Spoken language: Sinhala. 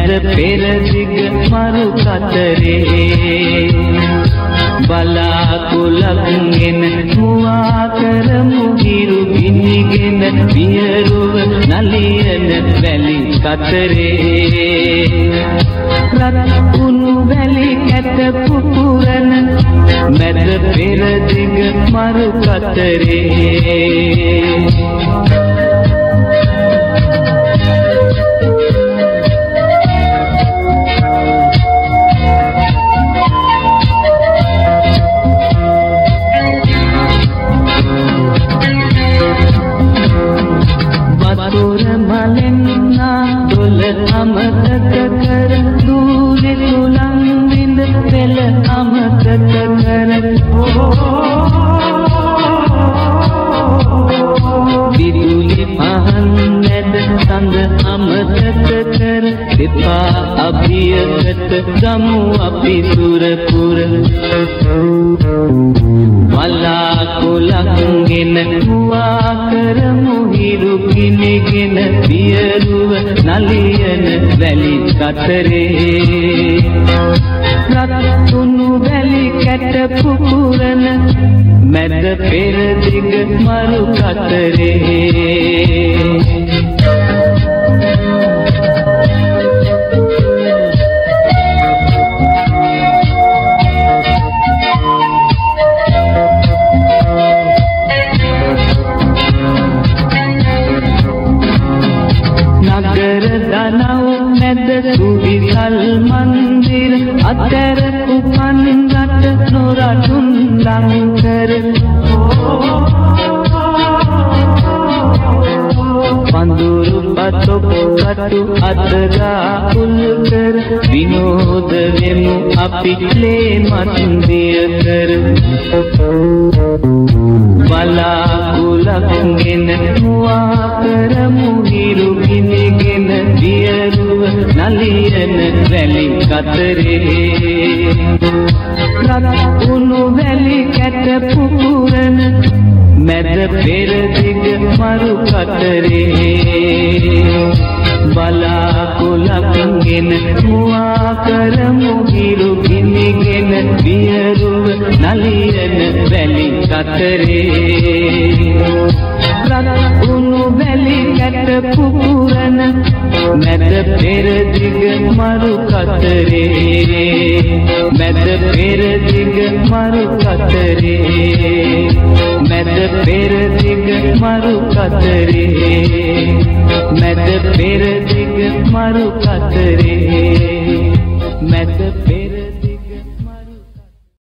මැද පෙර දිග මරු කතරේ බලාකුලක්ගෙන මුවා කරමු හිරු ගිනිගෙන පියරුව නලියන වැලි කතරේ රත් උණු වැලි කැට පුපුරන මැද පෙර දිග මරු කතරේ අමතක කර දුරේ තුලන් විඳ පෙළ අමතක කර විදුලි පහන් නැද සඳ අමතක කර දෙපා අභියකට ගමු අපි සුරපුර වලාකුලක්ගෙන මුවා කරමු හිරු කිනිගෙන පියරුව නලියන වැලි කතරේ රත්තුණු වැලි කැට පුපුරන මැද පෙර දිග මරු කතරේ සුවිසල් මන්දිර අතර උපන් රට නොරටුන් ලංකර පඳුරු පතොපු කටු අතගා උල්කර විනෝද වෙමු අපි ලේ මන්දිය කර බලාකුලක්ගෙන මුවා කරමු හිරු ගිනිගෙන පියරුව නලියන වැලි කතරේ රත් උණු වැලි කැට පුපුරන මැද පෙර දිග මරු කතරේ බලාකුලක්ගෙන මුවා කරමු හිරු ගිනිගෙන පියරුව නලියන වැලි කතරේ රත් උණු වැලි කැට පුපුරන මැද පෙර දිග මරු කතරේ මැද පෙර දිග මරු කතරේ මැද පෙර දිග මරු කතරේ මැද පෙර දිග මරු කතරේ මැද පෙර